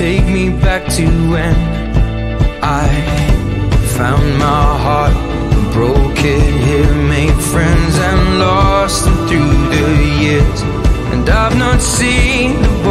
take me back to when I found my heart, broke it here, made friends and lost them through the years. And I've not seen the